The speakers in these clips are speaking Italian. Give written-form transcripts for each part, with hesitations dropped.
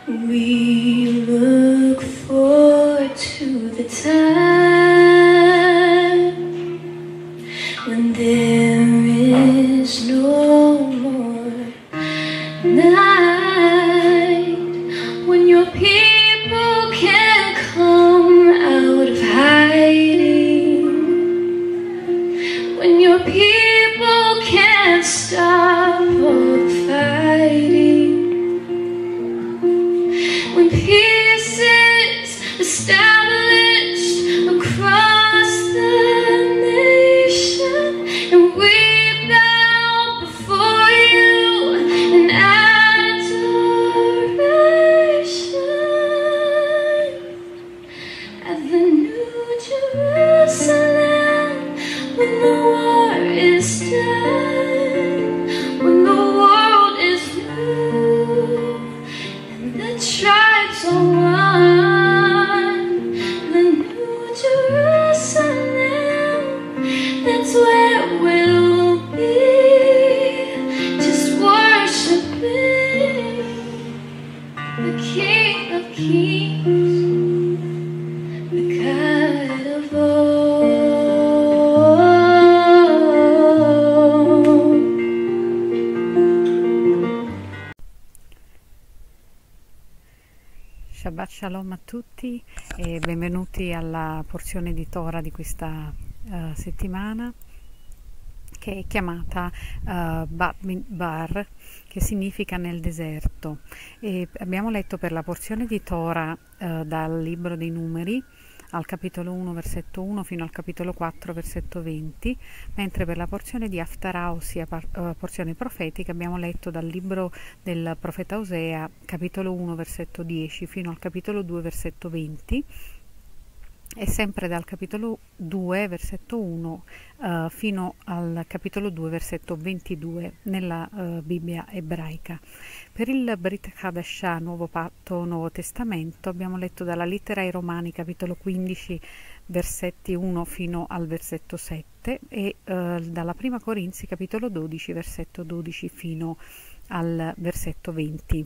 We look forward to the time when there is no more night, when your people can come out of hiding, when your people can't stop all the fighting, when peace is established across the nation, and we bow before you in adoration. At the New Jerusalem, when the war is done, when the world is new, the tribes are one, the New Jerusalem, that's where we'll be, just worshiping the King of Kings, the God of all. Shabbat Shalom a tutti e benvenuti alla porzione di Torah di questa settimana, che è chiamata Bamidbar, che significa nel deserto. E abbiamo letto per la porzione di Torah dal libro dei Numeri al capitolo 1 versetto 1 fino al capitolo 4 versetto 20, mentre per la porzione di Haftarah, ossia porzione profetica, abbiamo letto dal libro del profeta Osea, capitolo 1 versetto 10 fino al capitolo 2 versetto 20, e sempre dal capitolo 2 versetto 1 fino al capitolo 2 versetto 22 nella Bibbia ebraica. Per il Brit Hadashah, Nuovo Patto, Nuovo Testamento, abbiamo letto dalla lettera ai Romani, capitolo 15, versetti 1 fino al versetto 7, e dalla Prima Corinzi, capitolo 12, versetto 12 fino al versetto 20.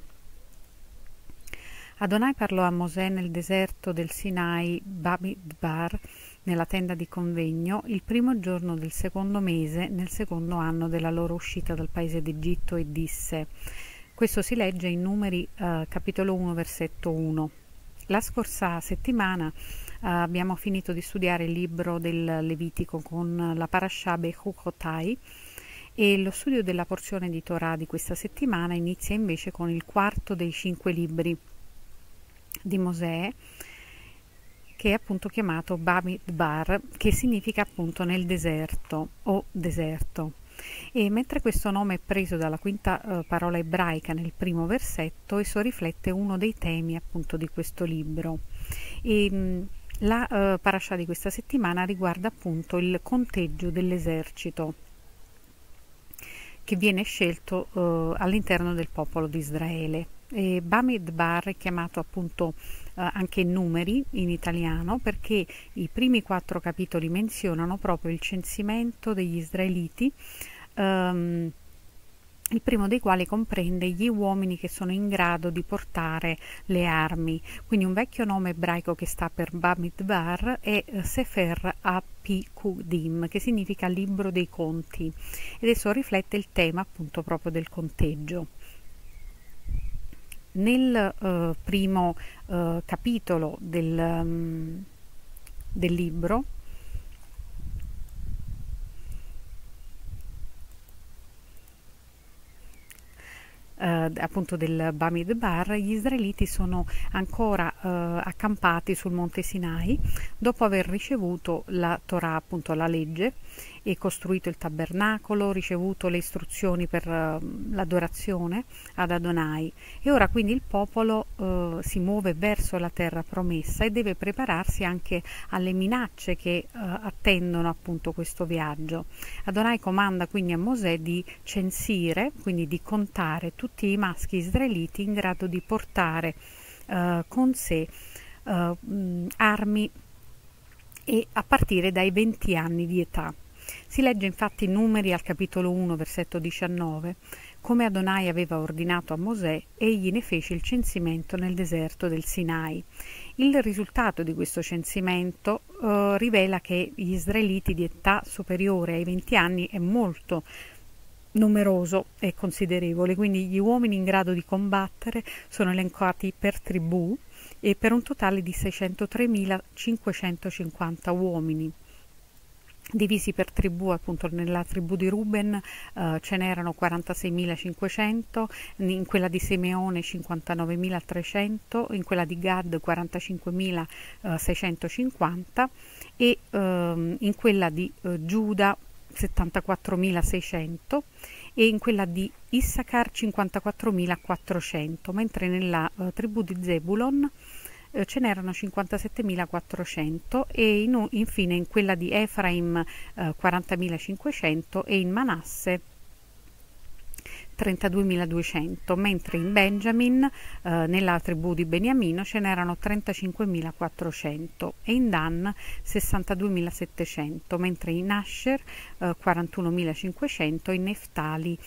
Adonai parlò a Mosè nel deserto del Sinai, Bamidbar, nella tenda di convegno, il primo giorno del secondo mese, nel secondo anno della loro uscita dal paese d'Egitto, e disse. Questo si legge in Numeri capitolo 1 versetto 1. La scorsa settimana abbiamo finito di studiare il libro del Levitico con la Parashah Bechukotai, e lo studio della porzione di Torah di questa settimana inizia invece con il quarto dei 5 libri di Mosè, che è appunto chiamato Bamidbar, che significa appunto nel deserto o deserto. E mentre questo nome è preso dalla quinta parola ebraica nel primo versetto, esso riflette uno dei temi appunto di questo libro. E la parasha di questa settimana riguarda appunto il conteggio dell'esercito che viene scelto all'interno del popolo di Israele. E Bamidbar è chiamato appunto anche Numeri in italiano, perché i primi 4 capitoli menzionano proprio il censimento degli israeliti, il primo dei quali comprende gli uomini che sono in grado di portare le armi. Quindi un vecchio nome ebraico che sta per Bamidbar è Sefer Apikudim, che significa libro dei conti, ed esso riflette il tema appunto proprio del conteggio. Nel primo capitolo del libro appunto del Bamidbar, gli israeliti sono ancora accampati sul monte Sinai dopo aver ricevuto la Torah, appunto la legge, e costruito il tabernacolo, ricevuto le istruzioni per l'adorazione ad Adonai, e ora quindi il popolo si muove verso la terra promessa e deve prepararsi anche alle minacce che attendono appunto questo viaggio. Adonai comanda quindi a Mosè di censire, quindi di contare tutti i maschi israeliti in grado di portare con sé armi, e a partire dai 20 anni di età. Si legge infatti in Numeri al capitolo 1 versetto 19: come Adonai aveva ordinato a Mosè, egli ne fece il censimento nel deserto del Sinai. Il risultato di questo censimento rivela che gli israeliti di età superiore ai 20 anni è molto numeroso e considerevole, quindi gli uomini in grado di combattere sono elencati per tribù e per un totale di 603.550 uomini. Divisi per tribù, appunto nella tribù di Ruben ce n'erano 46.500, in quella di Simeone 59.300, in quella di Gad 45.650 e in quella di Giuda 74.600 e in quella di Issachar 54.400, mentre nella tribù di Zebulon ce n'erano 57.400 e infine in quella di Efraim 40.500 e in Manasse 32.200, mentre in Benjamin, nella tribù di Beniamino, ce n'erano 35.400 e in Dan 62.700, mentre in Asher 41.500 e in Neftali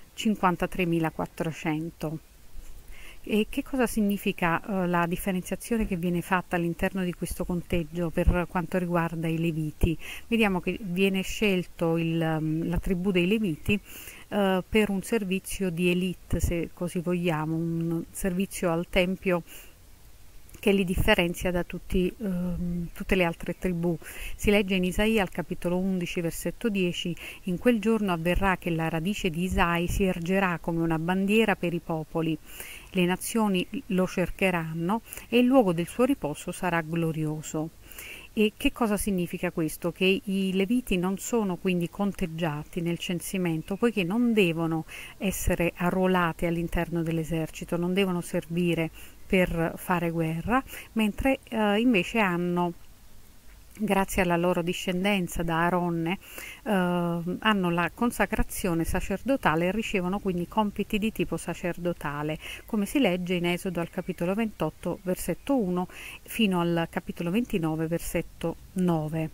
53.400. E che cosa significa la differenziazione che viene fatta all'interno di questo conteggio per quanto riguarda i Leviti? Vediamo che viene scelto la tribù dei Leviti per un servizio di elite, se così vogliamo, un servizio al Tempio che li differenzia da tutte le altre tribù. Si legge in Isaia al capitolo 11 versetto 10: in quel giorno avverrà che la radice di Isai si ergerà come una bandiera per i popoli, le nazioni lo cercheranno e il luogo del suo riposo sarà glorioso. E che cosa significa questo? Che i Leviti non sono quindi conteggiati nel censimento, poiché non devono essere arruolati all'interno dell'esercito, non devono servire per fare guerra, mentre invece hanno, grazie alla loro discendenza da Aaronne, hanno la consacrazione sacerdotale e ricevono quindi compiti di tipo sacerdotale, come si legge in Esodo al capitolo 28 versetto 1 fino al capitolo 29 versetto 9.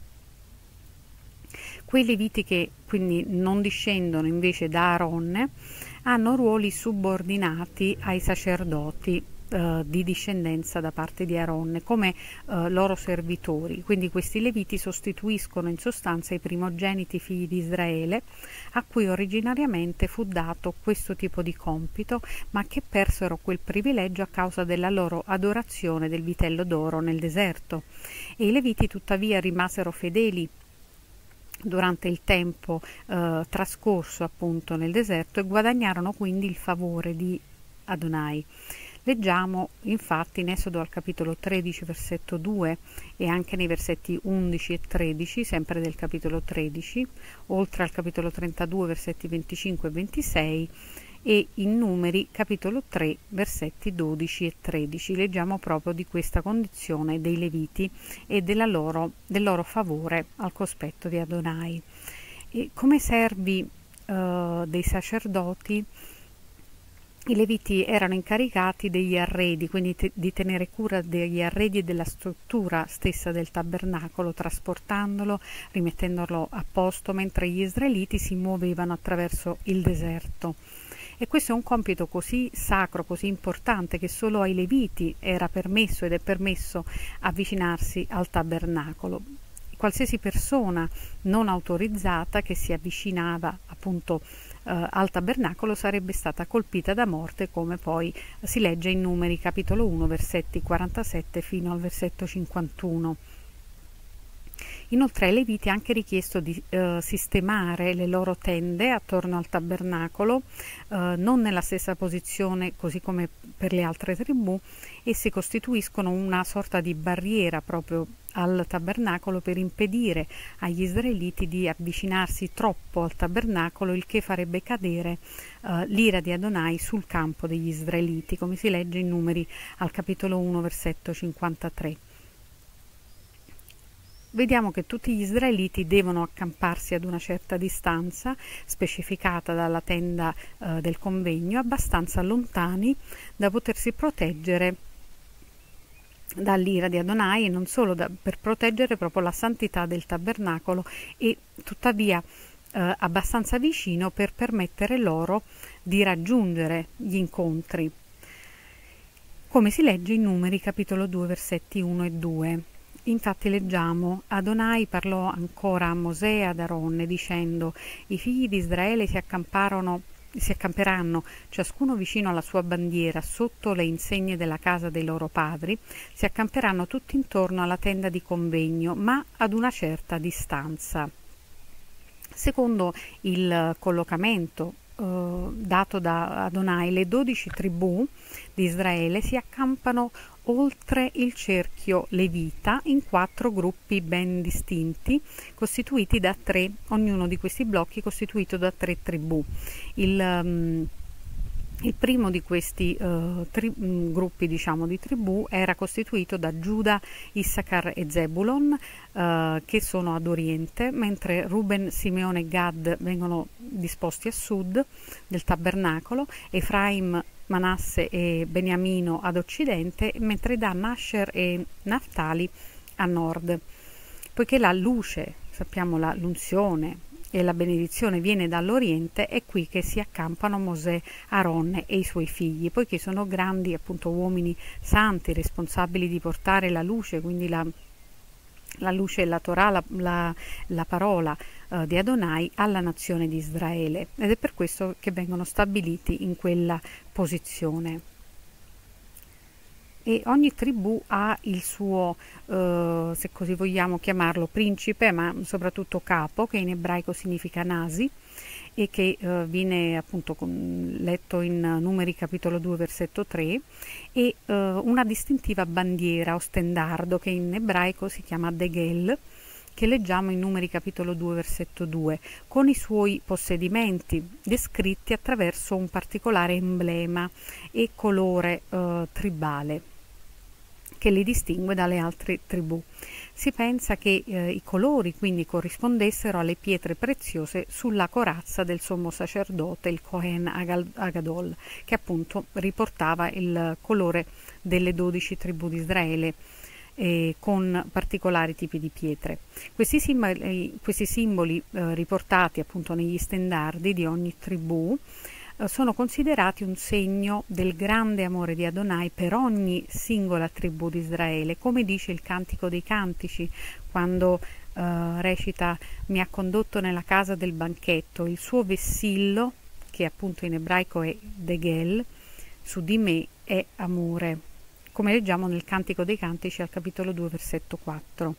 Quei Leviti che quindi non discendono invece da Aaronne hanno ruoli subordinati ai sacerdoti di discendenza da parte di Aaronne come loro servitori. Quindi questi Leviti sostituiscono in sostanza i primogeniti figli di Israele, a cui originariamente fu dato questo tipo di compito, ma che persero quel privilegio a causa della loro adorazione del vitello d'oro nel deserto. E i Leviti tuttavia rimasero fedeli durante il tempo trascorso appunto nel deserto e guadagnarono quindi il favore di Adonai. Leggiamo infatti in Esodo al capitolo 13 versetto 2 e anche nei versetti 11 e 13, sempre del capitolo 13, oltre al capitolo 32 versetti 25 e 26 e in Numeri capitolo 3 versetti 12 e 13. Leggiamo proprio di questa condizione dei Leviti e del loro favore al cospetto di Adonai. E come servi dei sacerdoti, i Leviti erano incaricati degli arredi, quindi di tenere cura degli arredi e della struttura stessa del tabernacolo, trasportandolo, rimettendolo a posto, mentre gli israeliti si muovevano attraverso il deserto. E questo è un compito così sacro, così importante, che solo ai Leviti era permesso ed è permesso avvicinarsi al tabernacolo. Qualsiasi persona non autorizzata che si avvicinava appunto al tabernacolo sarebbe stata colpita da morte, come poi si legge in Numeri capitolo 1 versetti 47 fino al versetto 51. Inoltre ai Leviti è anche richiesto di sistemare le loro tende attorno al tabernacolo, non nella stessa posizione così come per le altre tribù. Essi costituiscono una sorta di barriera proprio al tabernacolo per impedire agli israeliti di avvicinarsi troppo al tabernacolo, il che farebbe cadere l'ira di Adonai sul campo degli israeliti, come si legge in Numeri al capitolo 1 versetto 53. Vediamo che tutti gli israeliti devono accamparsi ad una certa distanza, specificata dalla tenda del convegno, abbastanza lontani da potersi proteggere dall'ira di Adonai, e non solo per proteggere proprio la santità del tabernacolo, e tuttavia abbastanza vicino per permettere loro di raggiungere gli incontri, come si legge in Numeri capitolo 2 versetti 1 e 2. Infatti leggiamo: Adonai parlò ancora a Mosè e ad Aronne dicendo: i figli di Israele si accamperanno ciascuno vicino alla sua bandiera sotto le insegne della casa dei loro padri, si accamperanno tutti intorno alla tenda di convegno, ma ad una certa distanza. Secondo il collocamento dato da Adonai, le 12 tribù di Israele si accampano oltre il cerchio levita in 4 gruppi ben distinti, costituiti da 3, ognuno di questi blocchi costituito da 3 tribù. Il primo di questi gruppi, diciamo, di tribù era costituito da Giuda, Issachar e Zebulon, che sono ad oriente, mentre Ruben, Simeone e Gad vengono disposti a sud del tabernacolo, Efraim, Manasse e Beniamino ad occidente, mentre Dan, Asher e Naftali a nord. Poiché la luce, sappiamo, l'unzione e la benedizione viene dall'oriente, è qui che si accampano Mosè, Aronne e i suoi figli, poiché sono grandi, appunto, uomini santi, responsabili di portare la luce, quindi la luce e la Torah, la parola di Adonai alla nazione di Israele, ed è per questo che vengono stabiliti in quella posizione. E ogni tribù ha il suo, se così vogliamo chiamarlo, principe, ma soprattutto capo, che in ebraico significa Nasi, e che viene appunto letto in Numeri capitolo 2 versetto 3, e una distintiva bandiera o stendardo che in ebraico si chiama Degel, che leggiamo in Numeri capitolo 2 versetto 2, con i suoi possedimenti descritti attraverso un particolare emblema e colore tribale che li distingue dalle altre tribù. Si pensa che i colori quindi corrispondessero alle pietre preziose sulla corazza del sommo sacerdote, il Kohen Agadol, che appunto riportava il colore delle 12 tribù di Israele, con particolari tipi di pietre. Questi simboli riportati appunto negli stendardi di ogni tribù sono considerati un segno del grande amore di Adonai per ogni singola tribù di Israele, come dice il Cantico dei Cantici quando recita: mi ha condotto nella casa del banchetto, il suo vessillo, che appunto in ebraico è Degel, su di me è amore, come leggiamo nel Cantico dei Cantici al capitolo 2 versetto 4.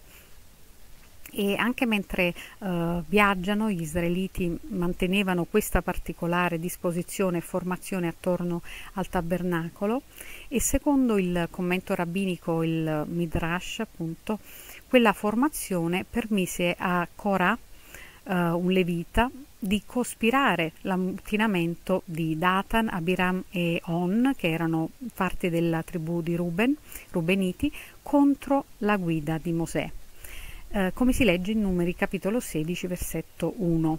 E anche mentre viaggiano, gli israeliti mantenevano questa particolare disposizione e formazione attorno al tabernacolo, e secondo il commento rabbinico, il Midrash, appunto, quella formazione permise a Korah, un levita, di cospirare l'ammutinamento di Datan, Abiram e On, che erano parti della tribù di Rubeniti, contro la guida di Mosè. Come si legge in Numeri capitolo 16 versetto 1.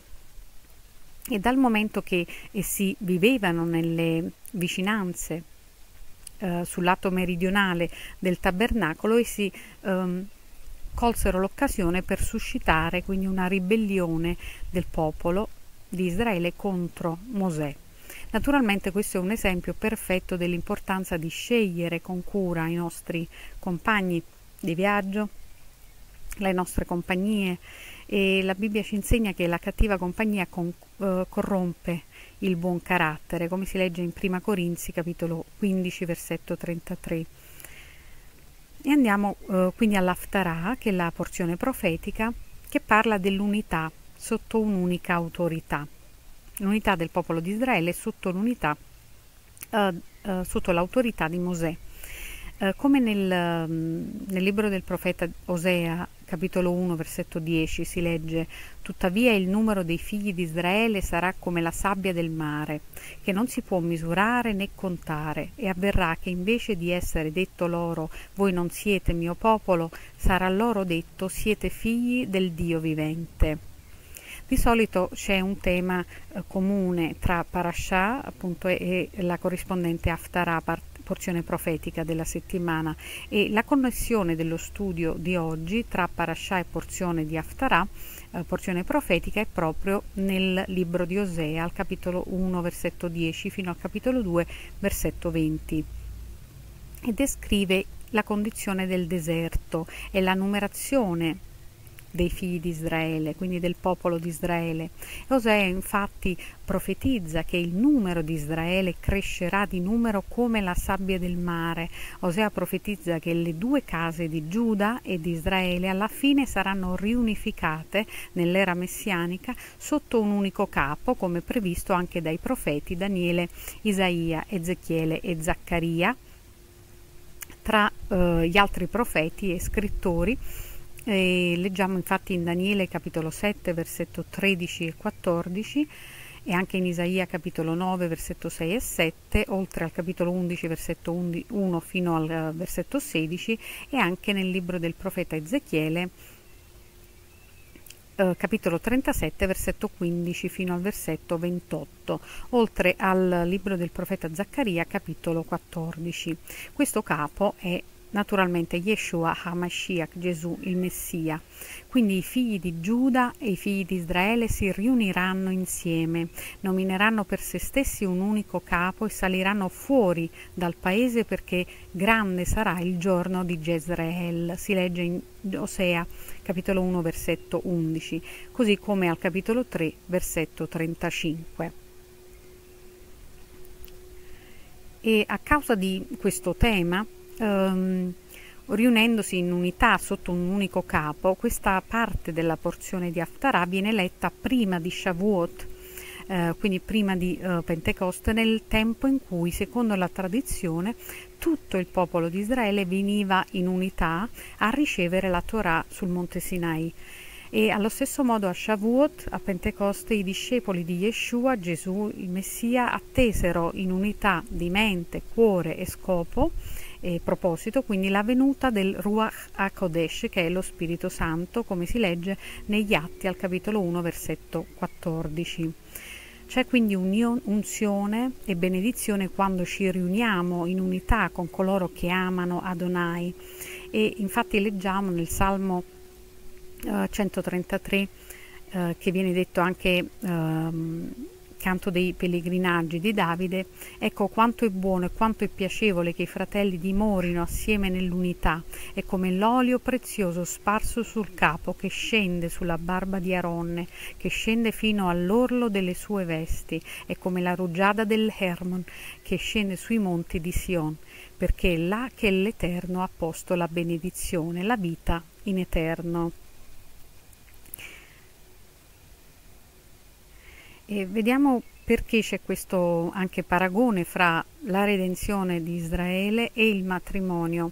E dal momento che essi vivevano nelle vicinanze sul lato meridionale del tabernacolo, essi colsero l'occasione per suscitare quindi una ribellione del popolo di Israele contro Mosè. Naturalmente questo è un esempio perfetto dell'importanza di scegliere con cura i nostri compagni di viaggio, le nostre compagnie, e la Bibbia ci insegna che la cattiva compagnia corrompe il buon carattere, come si legge in Prima Corinzi capitolo 15 versetto 33. E andiamo quindi all'Haftarah, che è la porzione profetica che parla dell'unità sotto un'unica autorità, l'unità del popolo di Israele sotto l'autorità di Mosè. Come nel libro del profeta Osea, capitolo 1, versetto 10, si legge: tuttavia il numero dei figli di Israele sarà come la sabbia del mare, che non si può misurare né contare, e avverrà che invece di essere detto loro voi non siete mio popolo, sarà loro detto siete figli del Dio vivente. Di solito c'è un tema comune tra Parashah, appunto, e la corrispondente Haftarah, porzione profetica della settimana, e la connessione dello studio di oggi tra Parashah e porzione di Haftarah, porzione profetica, è proprio nel libro di Osea, al capitolo 1 versetto 10 fino al capitolo 2 versetto 20, e descrive la condizione del deserto e la numerazione dei figli di Israele, quindi del popolo di Israele. Osea infatti profetizza che il numero di Israele crescerà di numero come la sabbia del mare. Osea profetizza che le due case di Giuda e di Israele alla fine saranno riunificate nell'era messianica sotto un unico capo, come previsto anche dai profeti Daniele, Isaia, Ezechiele e Zaccaria, tra gli altri profeti e scrittori. Leggiamo infatti in Daniele capitolo 7 versetto 13 e 14, e anche in Isaia capitolo 9 versetto 6 e 7, oltre al capitolo 11 versetto 1 fino al versetto 16, e anche nel libro del profeta Ezechiele capitolo 37 versetto 15 fino al versetto 28, oltre al libro del profeta Zaccaria capitolo 14. Questo capo è naturalmente Yeshua HaMashiach, Gesù il Messia. Quindi i figli di Giuda e i figli di Israele si riuniranno insieme, nomineranno per se stessi un unico capo e saliranno fuori dal paese, perché grande sarà il giorno di Jezreel. Si legge in Osea capitolo 1 versetto 11, così come al capitolo 3 versetto 35. E a causa di questo tema, riunendosi in unità sotto un unico capo, questa parte della porzione di Haftarah viene letta prima di Shavuot, quindi prima di Pentecoste, nel tempo in cui, secondo la tradizione, tutto il popolo di Israele veniva in unità a ricevere la Torah sul monte Sinai. E allo stesso modo a Shavuot, a Pentecoste, i discepoli di Yeshua, Gesù il Messia, attesero in unità di mente, cuore e scopo e proposito, quindi la venuta del Ruach HaKodesh, che è lo Spirito Santo, come si legge negli Atti al capitolo 1 versetto 14. C'è quindi unzione e benedizione quando ci riuniamo in unità con coloro che amano Adonai. E infatti leggiamo nel Salmo 133, che viene detto anche canto dei pellegrinaggi di Davide: ecco quanto è buono e quanto è piacevole che i fratelli dimorino assieme nell'unità, è come l'olio prezioso sparso sul capo, che scende sulla barba di Aronne, che scende fino all'orlo delle sue vesti, è come la rugiada del Hermon, che scende sui monti di Sion, perché è là che l'Eterno ha posto la benedizione, la vita in eterno. E vediamo perché c'è questo anche paragone fra la redenzione di Israele e il matrimonio.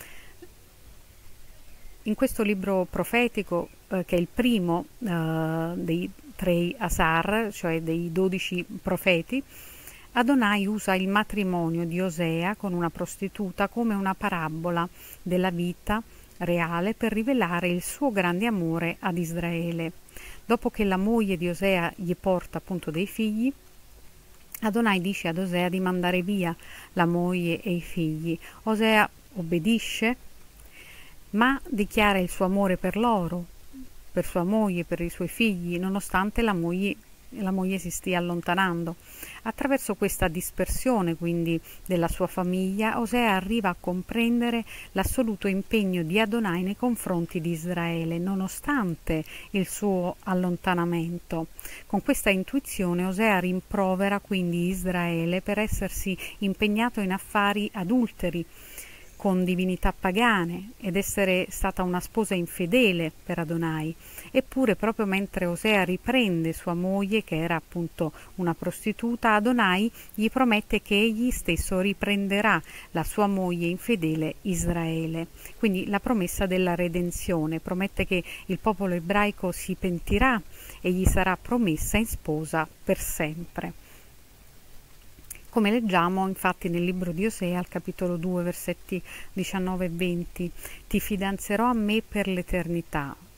In questo libro profetico, che è il primo dei 3 Asar, cioè dei 12 profeti, Adonai usa il matrimonio di Osea con una prostituta come una parabola della vita reale per rivelare il suo grande amore ad Israele. Dopo che la moglie di Osea gli porta appunto dei figli, Adonai dice ad Osea di mandare via la moglie e i figli. Osea obbedisce, ma dichiara il suo amore per loro, per sua moglie, per i suoi figli, nonostante la moglie si stia allontanando. Attraverso questa dispersione quindi della sua famiglia, Osea arriva a comprendere l'assoluto impegno di Adonai nei confronti di Israele, nonostante il suo allontanamento. Con questa intuizione Osea rimprovera quindi Israele per essersi impegnato in affari adulteri con divinità pagane ed essere stata una sposa infedele per Adonai. Eppure, proprio mentre Osea riprende sua moglie, che era appunto una prostituta, Adonai gli promette che egli stesso riprenderà la sua moglie infedele Israele. Quindi la promessa della redenzione, promette che il popolo ebraico si pentirà e gli sarà promessa in sposa per sempre. Come leggiamo infatti nel libro di Osea, al capitolo 2, versetti 19 e 20, «Ti fidanzerò a me per l'eternità,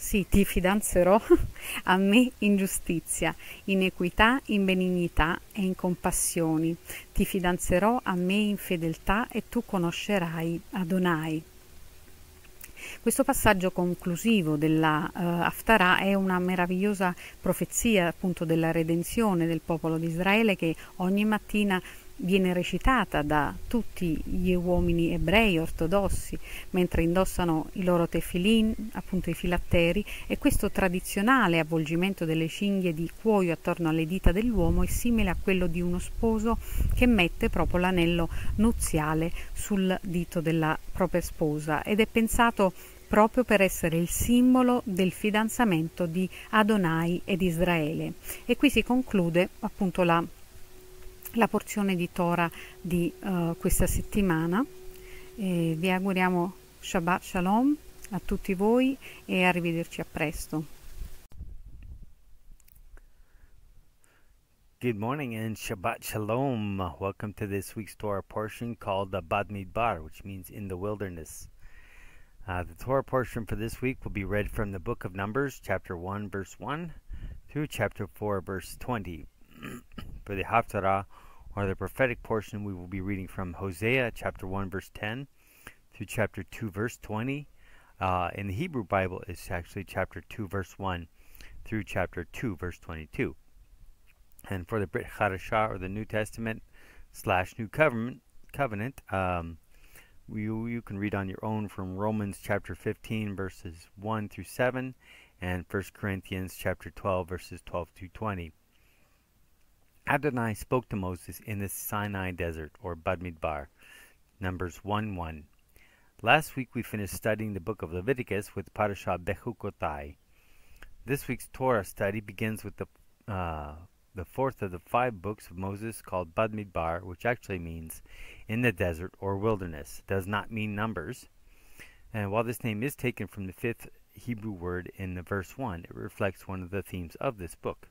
sì, ti fidanzerò a me in giustizia, in equità, in benignità e in compassioni. Ti fidanzerò a me in fedeltà e tu conoscerai Adonai. Questo passaggio conclusivo della Haftarah è una meravigliosa profezia appunto della redenzione del popolo di Israele, che ogni mattina viene recitata da tutti gli uomini ebrei ortodossi mentre indossano i loro tefilin, appunto i filatteri, e questo tradizionale avvolgimento delle cinghie di cuoio attorno alle dita dell'uomo è simile a quello di uno sposo che mette proprio l'anello nuziale sul dito della propria sposa, ed è pensato proprio per essere il simbolo del fidanzamento di Adonai ed Israele. E qui si conclude appunto la porzione di Torah di questa settimana. Vi auguriamo Shabbat Shalom a tutti voi e arrivederci a presto. Good morning and Shabbat Shalom. Welcome to this week's Torah portion called the Bamidbar, which means in the wilderness. The Torah portion for this week will be read from the book of Numbers, chapter 1, verse 1, through chapter 4, verse 20. For the Haftarah, or the prophetic portion, we will be reading from Hosea, chapter 1, verse 10, through chapter 2, verse 20. In the Hebrew Bible, it's actually chapter 2, verse 1, through chapter 2, verse 22. And for the Brit Chadashah, or the New Testament / New Covenant, you can read on your own from Romans chapter 15, verses 1 through 7, and 1 Corinthians chapter 12, verses 12 through 20. Adonai spoke to Moses in the Sinai desert, or Bamidbar, Numbers 1:1. Last week we finished studying the book of Leviticus with Parashat Bechukotai. This week's Torah study begins with the fourth of the 5 books of Moses, called Bamidbar, which actually means in the desert or wilderness. It does not mean numbers. And while this name is taken from the 5th Hebrew word in the verse 1, it reflects one of the themes of this book.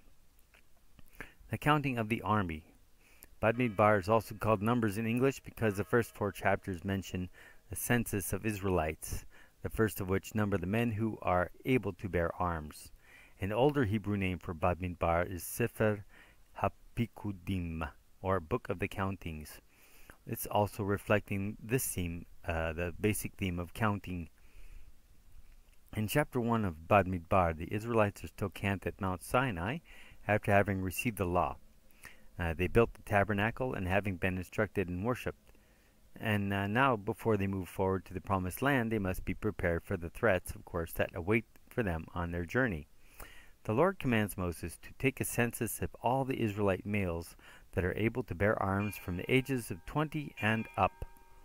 The counting of the army. Bamidbar is also called Numbers in English because the first 4 chapters mention the census of Israelites, the first of which number the men who are able to bear arms. An older Hebrew name for Bamidbar is Sefer HaPikudim, or Book of the Countings. It's also reflecting this theme, the basic theme of counting. In chapter 1 of Bamidbar, the Israelites are still camped at Mount Sinai after having received the law. They built the tabernacle and having been instructed in worship. And now, before they move forward to the promised land, they must be prepared for the threats, of course, that await for them on their journey. The Lord commands Moses to take a census of all the Israelite males that are able to bear arms from the ages of 20 and up.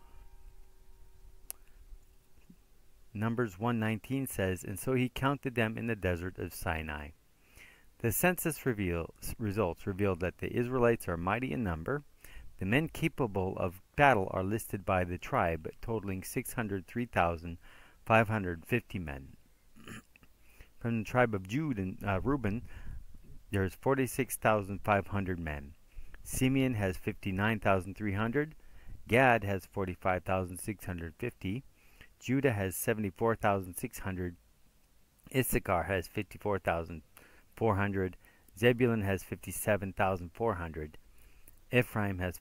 Numbers 1:19 says, "And so he counted them in the desert of Sinai." The census results revealed that the Israelites are mighty in number. The men capable of battle are listed by the tribe, totaling 603,550 men. From the tribe of Reuben, there is 46,500 men. Simeon has 59,300. Gad has 45,650. Judah has 74,600. Issachar has 54,400. Zebulun has 57,400. Ephraim has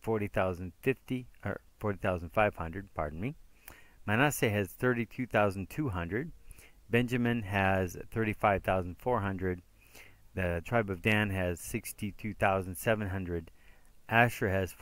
40,500. Manasseh has 32,200. Benjamin has 35,400. The tribe of Dan has 62,700. Asher has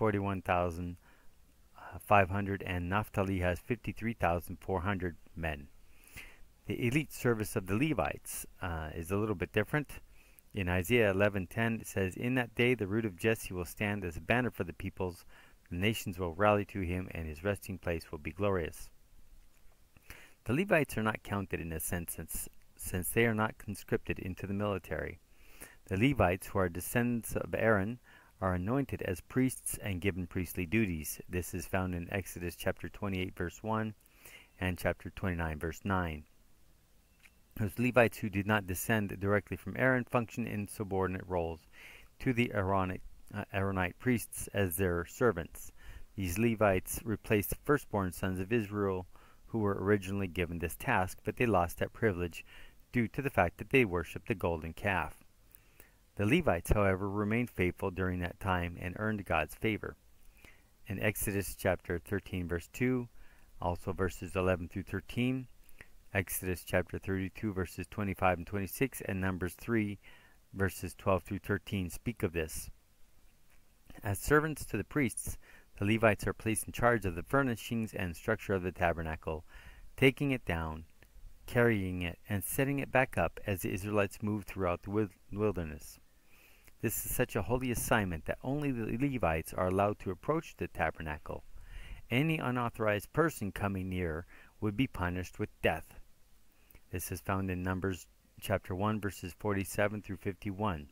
41,500, and Naphtali has 53,400 men. The elite service of the Levites is a little bit different. In Isaiah 11:10 it says, "In that day the root of Jesse will stand as a banner for the peoples. The nations will rally to him, and his resting place will be glorious." The Levites are not counted in a census, since they are not conscripted into the military. The Levites, who are descendants of Aaron, are anointed as priests and given priestly duties. This is found in Exodus chapter 28, verse 1, and chapter 29, verse 9. Those Levites who did not descend directly from Aaron function in subordinate roles to the Aaronite priests as their servants. These Levites replaced the firstborn sons of Israel, who were originally given this task, but they lost that privilege due to the fact that they worshipped the golden calf. The Levites, however, remained faithful during that time and earned God's favor. In Exodus chapter 13, verse 2, also verses 11 through 13, Exodus chapter 32, verses 25 and 26, and Numbers 3, verses 12 through 13 speak of this. As servants to the priests, the Levites are placed in charge of the furnishings and structure of the tabernacle, taking it down, carrying it, and setting it back up as the Israelites moved throughout the wilderness. This is such a holy assignment that only the Levites are allowed to approach the tabernacle. Any unauthorized person coming near would be punished with death. This is found in Numbers chapter 1, verses 47 through 51.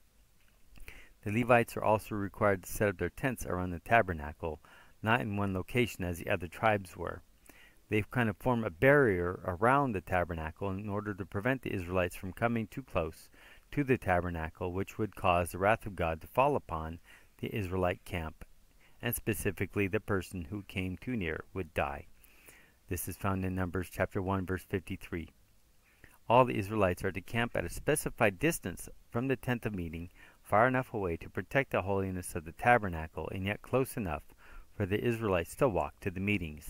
The Levites are also required to set up their tents around the tabernacle, not in one location as the other tribes were. They kind of form a barrier around the tabernacle in order to prevent the Israelites from coming too close to the tabernacle, which would cause the wrath of God to fall upon the Israelite camp, and specifically the person who came too near would die. This is found in Numbers chapter 1, verse 53. All the Israelites are to camp at a specified distance from the tent of meeting, far enough away to protect the holiness of the tabernacle, and yet close enough for the Israelites to walk to the meetings.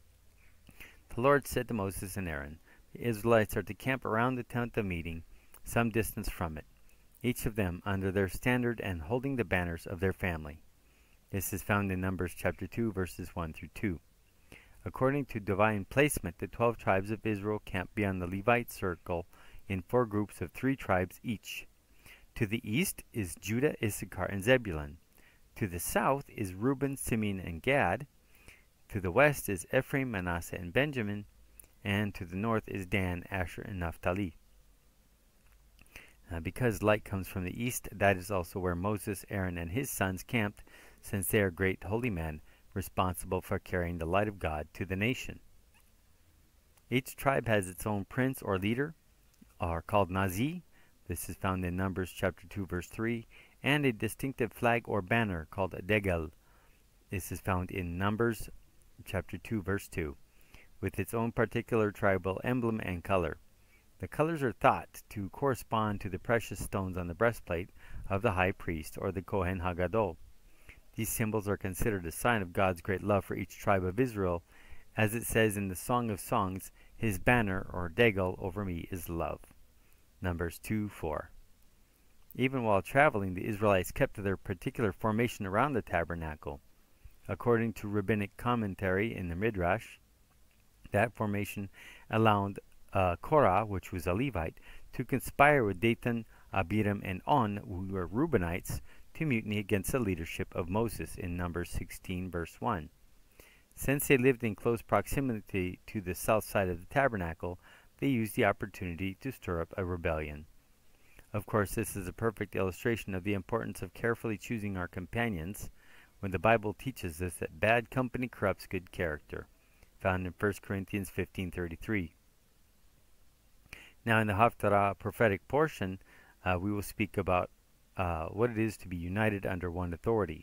The Lord said to Moses and Aaron, the Israelites are to camp around the tent of meeting, some distance from it, each of them under their standard and holding the banners of their family. This is found in Numbers chapter 2, verses 1 through 2. According to divine placement, the 12 tribes of Israel camp beyond the Levite circle in 4 groups of 3 tribes each. To the east is Judah, Issachar, and Zebulun. To the south is Reuben, Simeon, and Gad. To the west is Ephraim, Manasseh, and Benjamin. And to the north is Dan, Asher, and Naphtali. Because light comes from the east, that is also where Moses, Aaron, and his sons camped, since they are great holy men, responsible for carrying the light of God to the nation. Each tribe has its own prince or leader, are called Nazi. This is found in Numbers chapter 2, verse 3, and a distinctive flag or banner called a degel. This is found in Numbers chapter 2, verse 2, with its own particular tribal emblem and color. The colors are thought to correspond to the precious stones on the breastplate of the high priest or the Kohen Hagadol. These symbols are considered a sign of God's great love for each tribe of Israel, as it says in the Song of Songs, his banner or degel over me is love. Numbers 2:4. Even while traveling, the Israelites kept to their particular formation around the tabernacle. According to rabbinic commentary in the Midrash, that formation allowed Korah, which was a Levite, to conspire with Dathan, Abiram, and On, who were Reubenites, to mutiny against the leadership of Moses in Numbers 16, verse 1. Since they lived in close proximity to the south side of the tabernacle, they used the opportunity to stir up a rebellion. Of course, this is a perfect illustration of the importance of carefully choosing our companions, when the Bible teaches us that bad company corrupts good character, found in 1 Corinthians 15:33. Now in the Haftarah prophetic portion, we will speak about what it is to be united under one authority.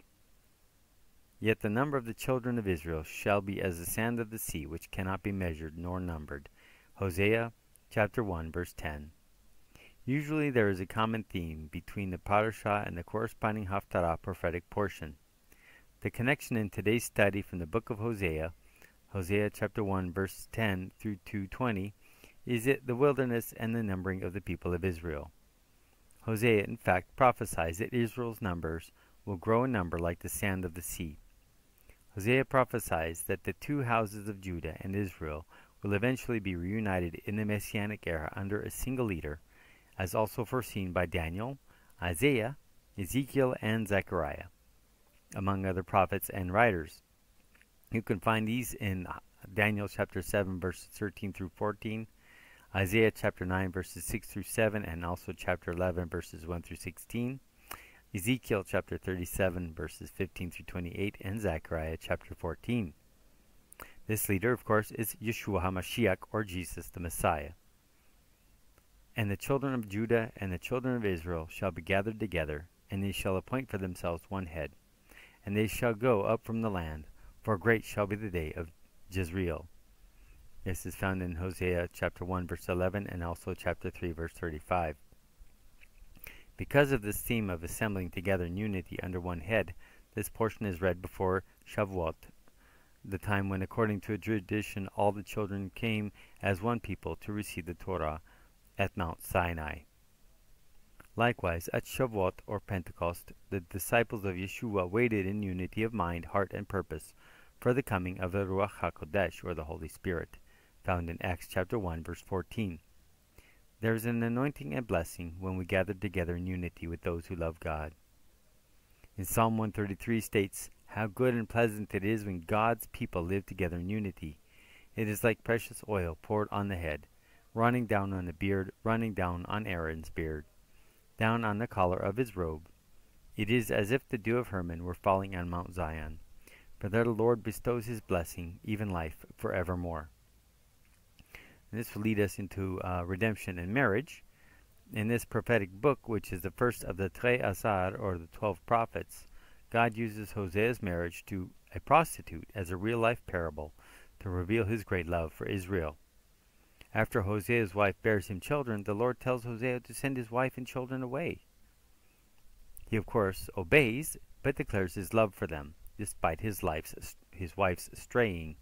Yet the number of the children of Israel shall be as the sand of the sea, which cannot be measured nor numbered. Hosea chapter 1, verse 10. Usually there is a common theme between the parashah and the corresponding Haftarah prophetic portion. The connection in today's study from the book of Hosea, Hosea chapter 1, verse 10 through 2:20, is it the wilderness and the numbering of the people of Israel. Hosea, in fact, prophesies that Israel's numbers will grow in number like the sand of the sea. Hosea prophesies that the 2 houses of Judah and Israel will eventually be reunited in the Messianic era under a single leader, as also foreseen by Daniel, Isaiah, Ezekiel, and Zechariah, among other prophets and writers. You can find these in Daniel chapter 7, verses 13 through 14, Isaiah chapter 9, verses 6 through 7, and also chapter 11, verses 1 through 16, Ezekiel chapter 37, verses 15 through 28, and Zechariah chapter 14. This leader, of course, is Yeshua HaMashiach, or Jesus the Messiah. And the children of Judah and the children of Israel shall be gathered together, and they shall appoint for themselves one head. And they shall go up from the land, for great shall be the day of Jezreel. This is found in Hosea chapter 1 verse 11 and also chapter 3 verse 35. Because of this theme of assembling together in unity under one head, this portion is read before Shavuot, the time when, according to a tradition, all the children came as one people to receive the Torah at Mount Sinai. Likewise, at Shavuot or Pentecost, the disciples of Yeshua waited in unity of mind, heart, and purpose for the coming of the Ruach HaKodesh, or the Holy Spirit, found in Acts chapter 1 verse 14. There is an anointing and blessing when we gather together in unity with those who love God. In Psalm 133 states, "How good and pleasant it is when God's people live together in unity. It is like precious oil poured on the head, running down on the beard, running down on Aaron's beard, down on the collar of his robe. It is as if the dew of Hermon were falling on Mount Zion. For there the Lord bestows his blessing, even life, forevermore." And this will lead us into redemption and marriage. In this prophetic book, which is the first of the Trei Asar, or the 12 prophets, God uses Hosea's marriage to a prostitute as a real-life parable to reveal his great love for Israel. After Hosea's wife bears him children, the Lord tells Hosea to send his wife and children away. He, of course, obeys, but declares his love for them, despite his wife's straying.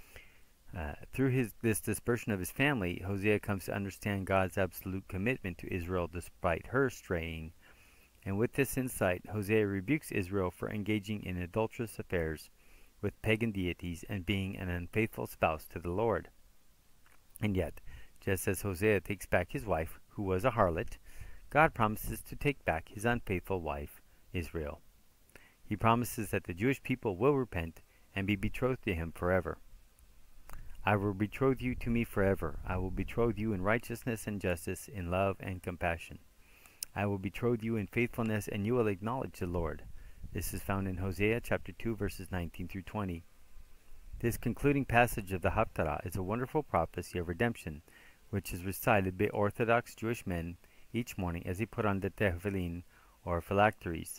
Through this dispersion of his family, Hosea comes to understand God's absolute commitment to Israel despite her straying. And with this insight, Hosea rebukes Israel for engaging in adulterous affairs with pagan deities and being an unfaithful spouse to the Lord. And yet, just as Hosea takes back his wife, who was a harlot, God promises to take back his unfaithful wife, Israel. He promises that the Jewish people will repent and be betrothed to him forever. "I will betroth you to me forever. I will betroth you in righteousness and justice, in love and compassion. I will betroth you in faithfulness, and you will acknowledge the Lord." This is found in Hosea chapter 2 verses 19 through 20. This concluding passage of the Haftarah is a wonderful prophecy of redemption, which is recited by Orthodox Jewish men each morning as they put on the tefillin, or phylacteries.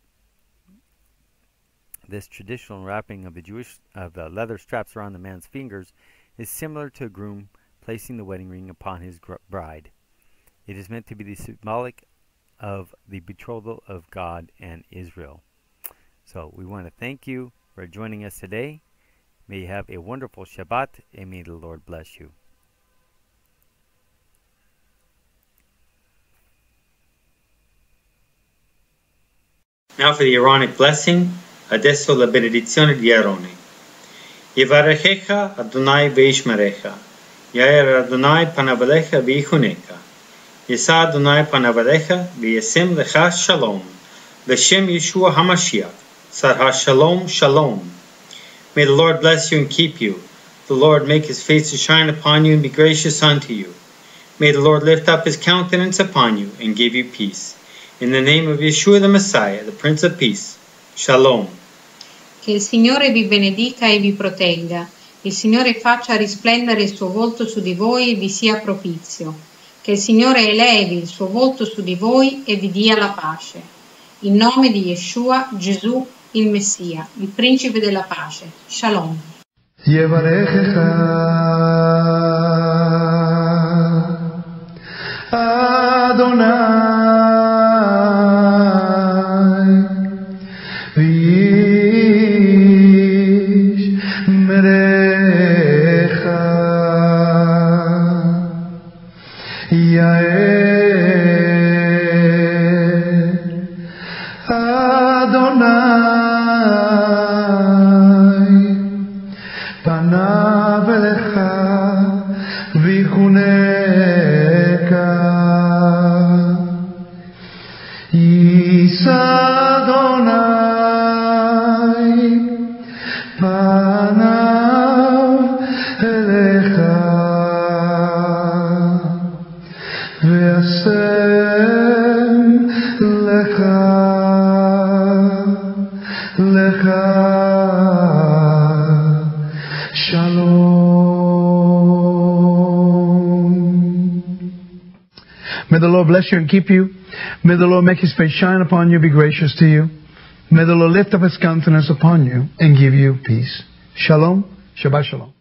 This traditional wrapping of the leather straps around the man's fingers is similar to a groom placing the wedding ring upon his bride. It is meant to be the symbolic of the betrothal of God and Israel. So we want to thank you for joining us today. May you have a wonderful Shabbat, and may the Lord bless you. Now for the Aaronic blessing. Adesso la benedizione di Aarone. Yevarechecha Adonai veishmerecha. Yair Adonai panavalecha veichunecha. Yisa Adonai panavalecha v'yasem lecha shalom. L'shem Yeshua HaMashiach. Sarha shalom shalom. May the Lord bless you and keep you. The Lord make his face to shine upon you and be gracious unto you. May the Lord lift up his countenance upon you and give you peace. In the name of Yeshua the Messiah, the Prince of Peace. Shalom. Che il Signore vi benedica e vi protegga. Il Signore faccia risplendere il suo volto su di voi e vi sia propizio. Che il Signore elevi il suo volto su di voi e vi dia la pace. In nome di Yeshua, Gesù, il Messia, il Principe della pace. Shalom. May the Lord bless you and keep you. May the Lord make his face shine upon you, be gracious to you. May the Lord lift up his countenance upon you and give you peace. Shalom. Shabbat shalom.